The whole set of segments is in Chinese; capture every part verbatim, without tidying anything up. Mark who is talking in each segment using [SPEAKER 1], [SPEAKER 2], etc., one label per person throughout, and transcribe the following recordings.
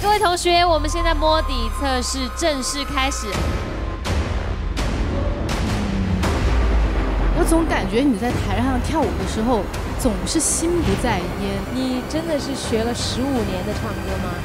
[SPEAKER 1] 各位同学，我们现在摸底测试正式开始。
[SPEAKER 2] 我总感觉你在台上跳舞的时候，总是心不在焉。
[SPEAKER 3] 你真的是学了十五年的唱歌吗？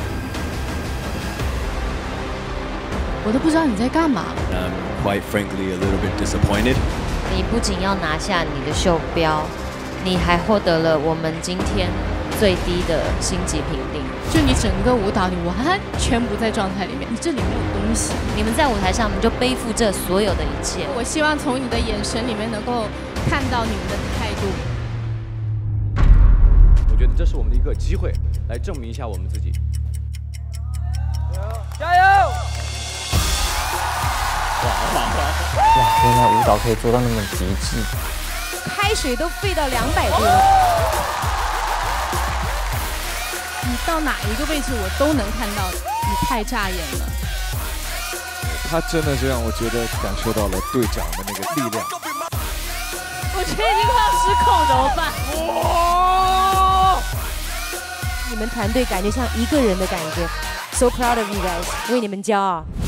[SPEAKER 2] 我都不知道你在干嘛。
[SPEAKER 4] I'm quite frankly a little bit disappointed.
[SPEAKER 1] 你不仅要拿下你的袖标，你还获得了我们今天最低的星级评定。
[SPEAKER 2] 就你整个舞蹈，你完全不在状态里面，你这里没有东西。
[SPEAKER 1] 你们在舞台上，你们就背负这所有的一切。
[SPEAKER 2] 我希望从你的眼神里面能够看到你们的态度。
[SPEAKER 5] 我觉得这是我们的一个机会，来证明一下我们自己。加油！
[SPEAKER 6] 哇哇！原来舞蹈可以做到那么极致。
[SPEAKER 3] 开水都沸到两百度了。
[SPEAKER 2] 你到哪一个位置我都能看到，你太扎眼了。
[SPEAKER 7] 他真的是让我觉得感受到了队长的那个力量。
[SPEAKER 2] 我觉得已经快要失控，怎么办？
[SPEAKER 3] 哇！你们团队感觉像一个人的感觉 ，so proud of you guys， 为你们骄傲。